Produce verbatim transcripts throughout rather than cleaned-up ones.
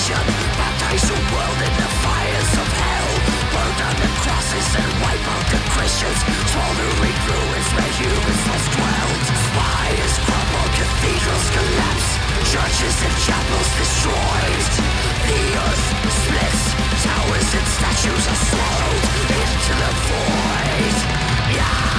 vision. Baptize the world in the fires of hell. Burn down the crosses and wipe out the Christians. Smoldering ruins where humans once dwelled. Spires crumble, cathedrals collapse. Churches and chapels destroyed. The earth splits. Towers and statues are swallowed into the void. Yeah.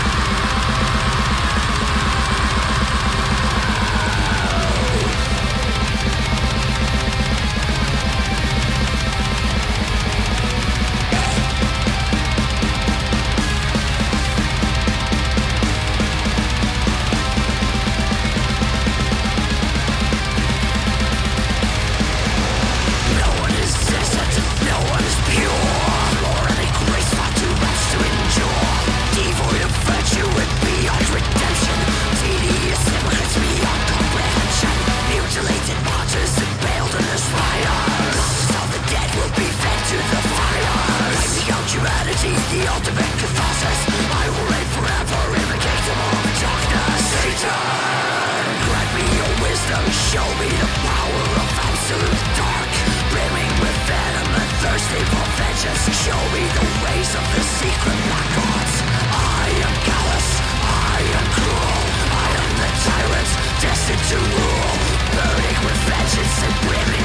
The ultimate catharsis. I will reign forever in the kingdom of darkness. Satan, grant me your wisdom. Show me the power of absolute dark. Brimming with venom and thirsty for vengeance. Show me the ways of the secret black gods. I am callous, I am cruel. I am the tyrant destined to rule. Burning with vengeance and brimming